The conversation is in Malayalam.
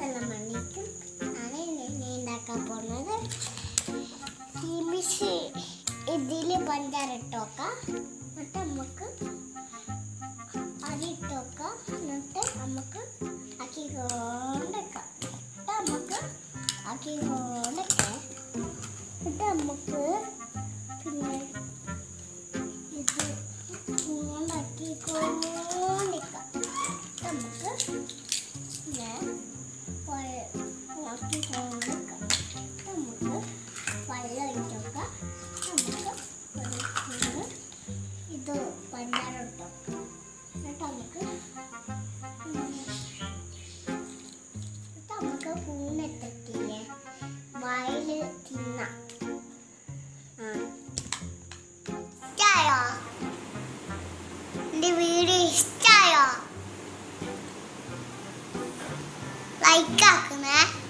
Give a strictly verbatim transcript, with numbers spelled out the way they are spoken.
അസ്സലാമു അലൈക്കും. ഞാൻ ഇന്ന് ഉണ്ടാക്കാൻ പോകുന്നത് മിക്സി ഇതിൽ പഞ്ചാര ഇട്ടോക്കാം. എന്നിട്ട് നമുക്ക് അരി ഇട്ടോക്കാം. എന്നിട്ട് നമുക്ക് ആക്കി കൊണ്ടേക്കാം. എന്നിട്ട് നമുക്ക് ആക്കി കൊണ്ടേക്കാം. എന്നിട്ട് നമുക്ക് പിന്നെ ഇത് കൊണ്ടാക്കി കൊണ്ടേക്കാം. നമുക്ക് ഞാൻ ആക്കി കൊണ്ടേക്കാം. നമുക്ക് വെള്ളം ഇട്ടോക്കാം. നമുക്ക് ഇത് പഞ്ചാര ഇട്ടോക്കാം. എന്നിട്ട് നമുക്ക് നമുക്ക് പൂണെത്തില്ലേ വായിൽ തിന്നാം. ഇഷ്ടായോ? എൻ്റെ വീഡിയോ ഇഷ്ടായോ? ലൈക്ക് ആക്കണേ.